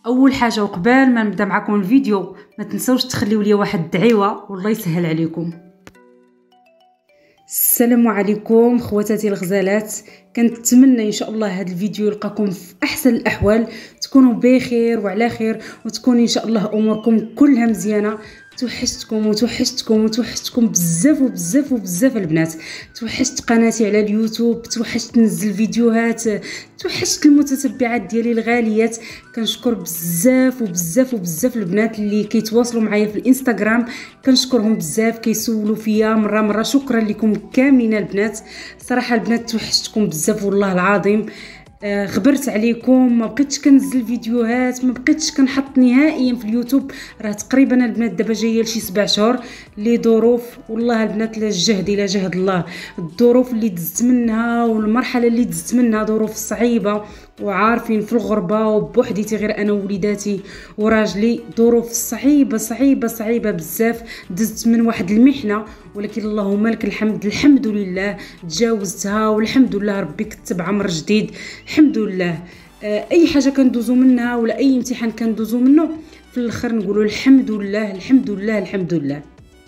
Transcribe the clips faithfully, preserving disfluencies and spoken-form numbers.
اول حاجه وقبل ما نبدا معكم الفيديو ما تنسوش تخليوا لي واحد الدعيوه والله يسهل عليكم. السلام عليكم خواتاتي الغزالات، كنتمنى ان شاء الله هذا الفيديو يلقاكم في احسن الاحوال، تكونوا بخير وعلى خير، وتكون ان شاء الله اموركم كلها مزيانه. توحشتكم وتوحشتكم وتوحشتكم بزاف وبزاف وبزاف البنات. توحشت قناتي على اليوتيوب، توحشت ننزل فيديوهات، توحشت المتتبعات ديالي الغاليات. كنشكر بزاف وبزاف وبزاف البنات اللي كيتواصلوا معايا في الانستغرام، كنشكرهم بزاف، كيسولوا فيا مره مره. شكرا لكم كاملين البنات، صراحه البنات توحشتكم بزاف والله العظيم. آه غبرت عليكم، ما بقيتش كنزل فيديوهات، ما بقيتش كنحط نهائيا في اليوتيوب. راه تقريبا البنات دابا جايه لشي سبع شهور لي ظروف، والله البنات لا الجهد الى جهد الله. الظروف اللي دزت منها والمرحله اللي دزت منها ظروف صعيبه، وعارفين في الغربه وبوحديتي غير انا ووليداتي وراجلي، ظروف صعيبه صعيبه صعيبه بزاف. دزت من واحد المحنه، ولكن اللهم لك الحمد، الحمد لله تجاوزتها والحمد لله ربي كتب عمر جديد. الحمد لله. اي حاجه كندوزو منها ولا اي امتحان كندوزو منه في الاخر نقولوا الحمد لله الحمد لله الحمد لله.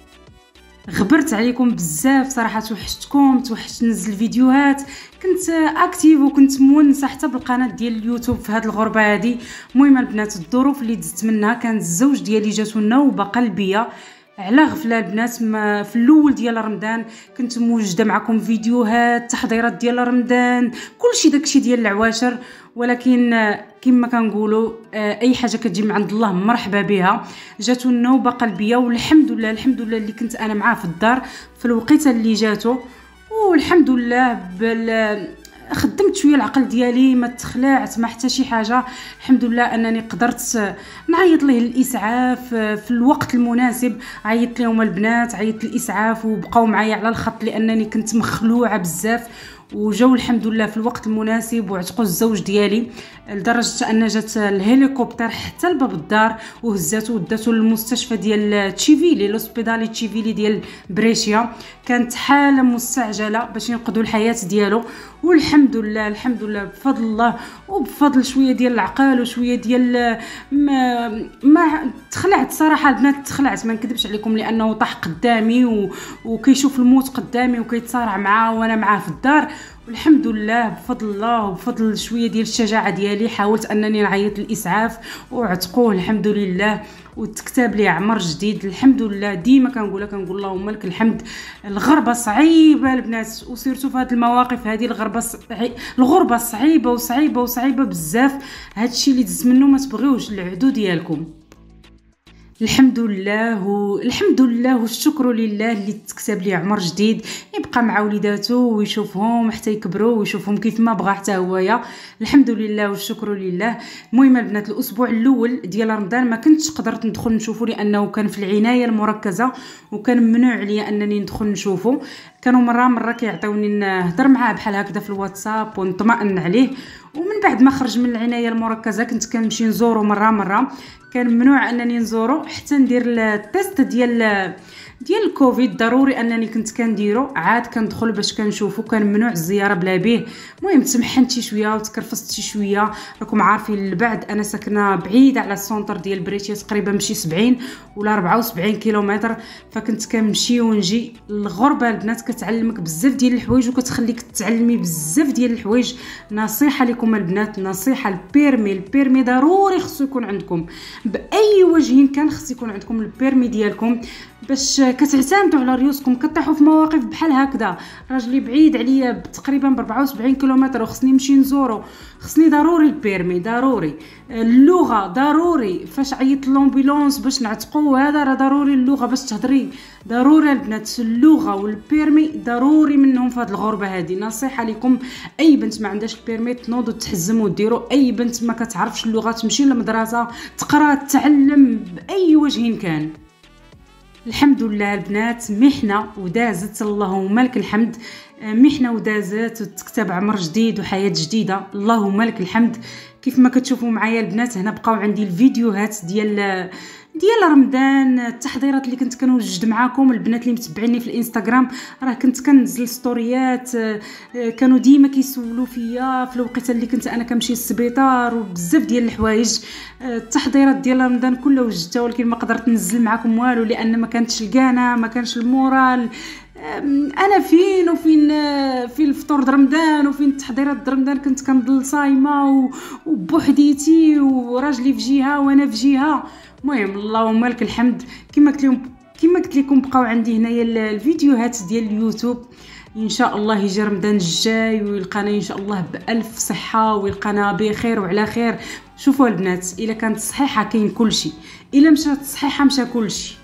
غبرت عليكم بزاف صراحه، توحشتكم، توحشت ننزل فيديوهات، كنت اكتيف وكنت مونسه حتى بالقناه ديال اليوتيوب في هذه الغربه هذه. المهم البنات الظروف اللي دزت منها، كان الزوج ديالي جاتو نوبه قلبيه على غفله البنات. ما في الاول ديال رمضان كنت موجده معكم فيديوهات تحضيرات ديال رمضان، كلشي داكشي ديال العواشر، ولكن كما كنقولوا اي حاجه كتجي من عند الله مرحبا بها. جاتو النوبه قلبيه والحمد لله الحمد لله اللي كنت انا معاه في الدار في الوقيته اللي جاتو، والحمد لله بال خدمت شويه العقل ديالي، ما تخلعت ما حتى شي حاجه. الحمد لله انني قدرت نعيط ليه الاسعاف في الوقت المناسب. عيطت لهم البنات، عيطت الاسعاف وبقاو معايا على الخط لانني كنت مخلوعه بزاف، وجاو الحمد لله في الوقت المناسب وعتقوا الزوج ديالي، لدرجه ان جات الهليكوبتر حتى لباب الدار وهزاتو وداتو للمستشفى ديال تشيفيلي، لوسبيدالي تشيفيلي ديال بريشيا. كانت حاله مستعجله باش ينقذوا الحياه ديالو، والحمد لله الحمد لله بفضل الله وبفضل شويه ديال العقل وشويه ديال ما, ما تخلعت صراحه البنات، تخلعت ما نكذبش عليكم، لانه طاح قدامي و... وكيشوف الموت قدامي وكيتصارع معاه وانا معاه في الدار. والحمد لله بفضل الله وبفضل شويه ديال الشجاعه ديالي حاولت انني نعيط للاسعاف وعتقوه الحمد لله، وتكتب لي عمر جديد الحمد لله. ديما كنقولها كنقول اللهم لك الحمد. الغربه صعيبه البنات، وسيرتو في هذه المواقف هذه الغربه صعي... الغربه صعيبه وصعيبه وصعيبه بزاف. هادشي اللي دز منه ما تبغيوش العدو ديالكم. الحمد لله والحمد لله والشكر لله اللي تكتب لي عمر جديد، يبقى مع وليداتو ويشوفهم حتى يكبروا ويشوفهم كيف ما بغى حتى هويا. الحمد لله والشكر لله. المهم البنات الاسبوع الاول ديال رمضان ما كنتش قدرت ندخل نشوفه لانه كان في العنايه المركزه وكان ممنوع عليا انني ندخل نشوفه. كانوا مره مره كيعطيوني نهضر معاه بحال هكذا في الواتساب ونطمئن عليه، ومن بعد ما خرج من العنايه المركزه كنت كنمشي نزورو مره مره. كان ممنوع انني نزورو حتى ندير التيست ديال ديال الكوفيد، ضروري انني كنت كنديرو، عاد كندخل باش كنشوفو. كان ممنوع الزياره بلا به. المهم تمحنت شي شويه وتكرفست شي شويه، راكم عارفين البعد، انا ساكنه بعيده على السونتر ديال بريتيا تقريبا مشي سبعين ولا أربعة وسبعين كيلومتر، فكنت كنمشي ونجي. الغربه البنات كتعلمك بزاف ديال الحوايج وكتخليك تتعلمي بزاف ديال الحوايج. نصيحه لكم البنات، نصيحه، البيرمي البيرمي ضروري خصو يكون عندكم باي وجه كان. خص يكون عندكم البيرمي ديالكم باش كتعتمدوا على ريوسكم. كطيحوا في مواقف بحال هكذا، راجلي بعيد عليا تقريبا ب أربعة وسبعين كيلومتر وخصني نمشي نزورو، خصني ضروري البيرمي، ضروري اللغه، ضروري فاش عيط لومبيلونس باش نعتقوا هذا راه ضروري اللغه باش تهضري. ضروري البنات اللغه والبيرمي ضروري منهم في هذه الغربه هذه. نصيحه لكم، اي بنت ما عندهاش البيرمي تنوض وتحزم وديروا. اي بنت ما كتعرفش اللغه تمشي للمدرسه تقرا تتعلم باي وجه كان. الحمد لله البنات، محنه ودازت اللهم لك الحمد. محنه ودازت وتكتب عمر جديد وحياه جديده اللهم لك الحمد. كيف ما كتشوفوا معايا البنات هنا بقاو عندي الفيديوهات ديال ديال رمضان. التحضيرات اللي كنت كنوجد معاكم البنات اللي متبعيني في الانستغرام، راه كنت كنزل ستوريات، كانوا ديما كيسولوا فيا في الوقيته اللي كنت انا كنمشي للسبيطار وبزاف ديال الحوايج. التحضيرات ديال رمضان كلها وجدتها، ولكن ما قدرت ننزل معاكم والو لان ما كانتش الكانه، ما كانش المورال. انا فين وفين في الفطور د رمضان وفين التحضيرات د رمضان، كنت كنضل صايمه وبوحديتي وراجلي في جهه وانا في جهه. المهم اللهم لك الحمد. كما قلت لكم كما قلت لكم بقاو عندي هنايا الفيديوهات ديال اليوتيوب. ان شاء الله يجي رمضان الجاي ويلقانا ان شاء الله بالف صحه ويلقانا بخير وعلى خير. شوفوا البنات، الا كانت صحيحه كاين كلشي، الا مشات صحيحه مشى كلشي.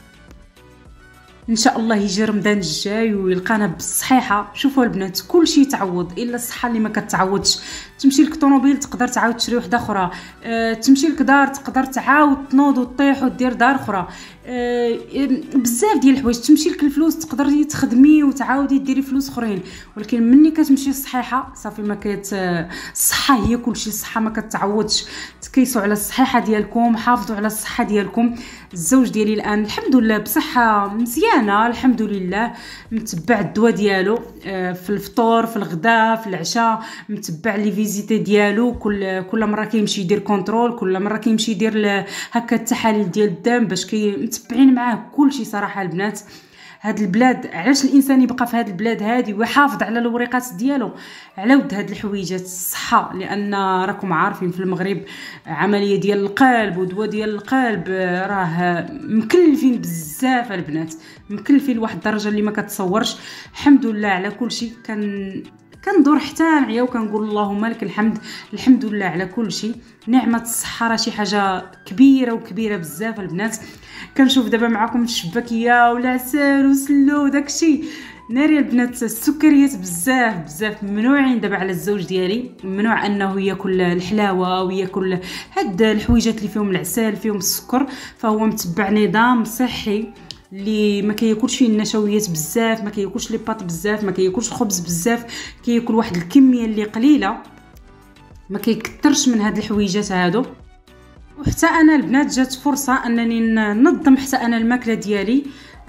ان شاء الله يجي رمضان الجاي ويلقانا بالصحيحه. شوفوا البنات، كلشي يتعوض الا الصحه اللي ما كتعوضش. تمشي لك طوموبيل تقدر تعاود تشري وحده اخرى، أه تمشي لك دار تقدر تعاود تنوض وطيح ودير دار اخرى، أه بزاف ديال الحوايج. تمشي لك الفلوس تقدري تخدمي وتعاودي ديري فلوس اخرين، ولكن ملي كتمشي صحيحه صافي ما كت الصحه هي كلشي. الصحه ما كتعوضش. تكيسوا على الصحيحه ديالكم، حافظوا على الصحه ديالكم. الزوج ديالي الان الحمد لله بصحه مزيانه الحمد لله، متبع الدواء ديالو في الفطور في الغداء في العشاء، متبع لي فيزيتي ديالو. كل كل مره كيمشي يدير كونترول، كل مره كيمشي يدير هكا التحاليل ديال الدم باش كي متبعين معاه كلشي. صراحه البنات هاد البلاد، علاش الانسان يبقى في هاد البلاد هادي ويحافظ على الوريقات ديالو؟ على ود هاد الحويجات الصحه. لان راكم عارفين في المغرب عمليه ديال القلب ودواء ديال القلب راه مكلفين بزاف البنات، مكلفين لواحد الدرجه اللي ما كتصورش. الحمد لله على كل شيء. كان كندور حتى نعيا وكنقول اللهم لك الحمد. الحمد لله على كل شيء. نعمه الصحه راه شي حاجه كبيره وكبيره بزاف البنات. كنشوف دابا معكم الشباكيه والعسل وسلو وداكشي ناري البنات. السكريات بزاف بزاف ممنوعين دابا على الزوج ديالي، ممنوع انه ياكل الحلاوه وياكل هاد الحويجات اللي فيهم العسل فيهم السكر. فهو متبع نظام صحي اللي ما كياكلش فيه النشويات بزاف، ما كياكلش لي باط بزاف، ما كياكلش الخبز بزاف، كياكل واحد الكميه اللي قليله، ما كيكثرش من هاد الحويجات هادو. وحتى انا البنات جات فرصه انني ننظم حتى انا الماكله ديالي،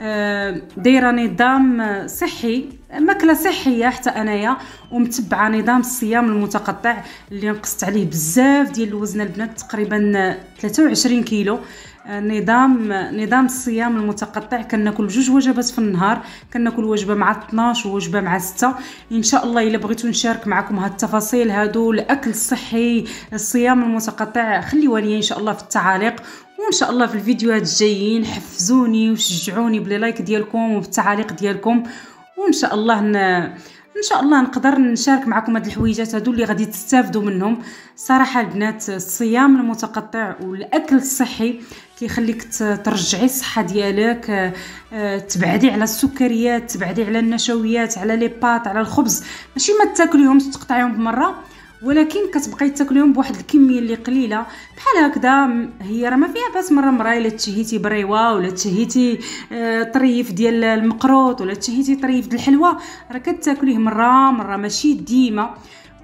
دايره نظام صحي، ماكله صحيه حتى انايا، ومتبعه نظام الصيام المتقطع اللي نقصت عليه بزاف ديال الوزن البنات، تقريبا ثلاثة وعشرين كيلو. نظام نظام الصيام المتقطع كناكل جوج وجبات في النهار، كناكل وجبه مع اثناش ووجبه مع ستة. ان شاء الله الا بغيتو نشارك معكم هاد التفاصيل هادو، الاكل الصحي الصيام المتقطع، خليوها لي ان شاء الله في التعاليق، وان شاء الله في الفيديوهات الجايين حفزوني وشجعوني بلي لايك ديالكم وبالتعاليق ديالكم، وان شاء الله ن... ان شاء الله نقدر نشارك معكم هاد الحويجات هادو اللي غادي تستافدوا منهم. صراحه البنات الصيام المتقطع والاكل الصحي كيخليك ترجعي الصحه ديالك، تبعدي على السكريات، تبعدي على النشويات، على لي باط، على الخبز. ماشي ما تاكليهمش تقطعيهم بمره، ولكن كتبقاي تاكليهم بواحد الكميه اللي قليله بحال هكذا. هي راه ما فيها باس مره مره الا تشهيتي بريوه ولا تشهيتي طريف ديال المقروط ولا تشهيتي طريف ديال الحلوى، راه كتاكليه مره مره ماشي ديما.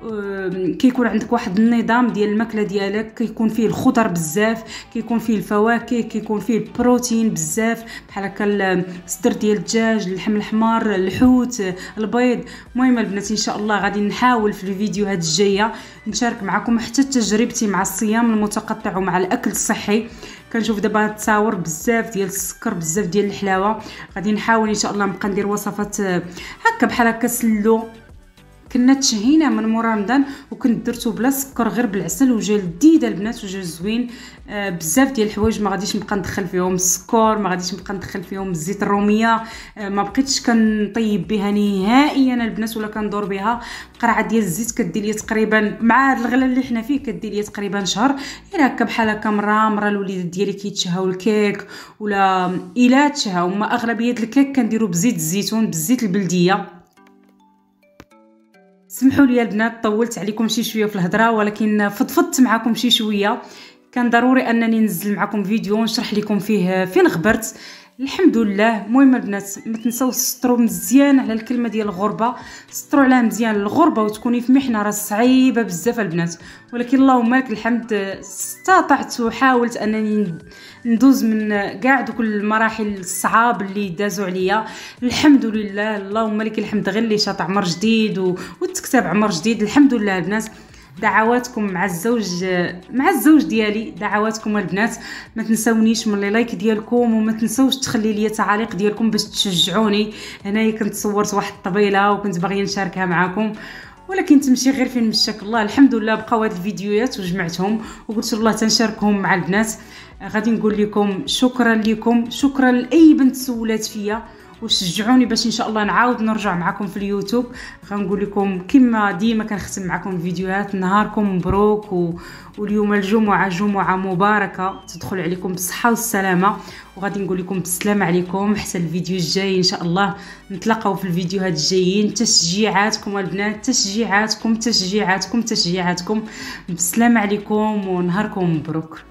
كيكون عندك واحد النظام ديال الماكله ديالك، كيكون فيه الخضر بزاف، كيكون فيه الفواكه، كيكون فيه البروتين بزاف بحال هكا الصدر ديال الدجاج، اللحم الحمار، الحوت، البيض. المهم البنات ان شاء الله غادي نحاول في الفيديوهات الجايه نشارك معكم حتى تجربتي مع الصيام المتقطع ومع الاكل الصحي. كنشوف دابا تصاور بزاف ديال السكر بزاف ديال الحلاوه، غادي نحاول ان شاء الله نبقى ندير وصفات هكا بحال هكا سلو. كنا تشهينا من مورا رمضان وكنت درتو بلا سكر غير بالعسل وجا لذيذ البنات وجا زوين. آه بزاف ديال الحوايج ما غاديش نبقى ندخل فيهم السكر، ما غاديش نبقى ندخل فيهم الزيت الروميه، آه ما بقيتش كنطيب بها نهائيا البنات ولا كندور بها. قرعه ديال الزيت كدير لي تقريبا مع هذا الغلا اللي حنا فيه كدير لي تقريبا شهر. غير هكا بحال هكا مره مره الوليدات ديالي كيتشهاو الكيك ولا الا تشهاو، ما اغلبيه الكيك كنديرو بزيت الزيتون بالزيت البلديه. سمحوا لي البنات طولت عليكم شي شويه في الهضره، ولكن فضفضت معكم شي شويه. كان ضروري انني ننزل معكم فيديو نشرح لكم فيه فين غبرت، الحمد لله. المهم البنات ما تنساوش تسطروا مزيان على الكلمه ديال الغربه، سطروا عليها مزيان. الغربه وتكوني في محنه راه صعيبه بزاف البنات، ولكن اللهم لك الحمد استطعت وحاولت انني ندوز من كاع دوك المراحل الصعاب اللي دازوا عليا. الحمد لله اللهم لك الحمد. غير اللي شاط عمر جديد و... وتكتب عمر جديد. الحمد لله البنات. دعواتكم مع الزوج مع الزوج ديالي، دعواتكم البنات. ما تنساونيش من لي لايك ديالكم، وما تنساوش تخلي لي تعاليق ديالكم باش تشجعوني. هنايا كنت صورت واحد الطبيله وكنت باغيه نشاركها معكم، ولكن تمشي غير فين مشاك الله. الحمد لله بقاو هاد الفيديوهات وجمعتهم وقلت الله تنشاركهم مع البنات. غادي نقول لكم شكرا لكم، شكرا لاي بنت سولات فيا وشجعوني باش ان شاء الله نعاود نرجع معكم في اليوتيوب. غنقول لكم كما ديما كنختم معكم الفيديوهات، نهاركم مبروك و... واليوم الجمعه جمعه مباركه تدخل عليكم بالصحه والسلامه. وغادي نقول لكم بالسلام عليكم حتى الفيديو الجاي ان شاء الله. نتلاقاو في الفيديوهات الجايين. تشجيعاتكم البنات، تشجيعاتكم تشجيعاتكم تشجيعاتكم. بالسلام عليكم ونهاركم مبروك.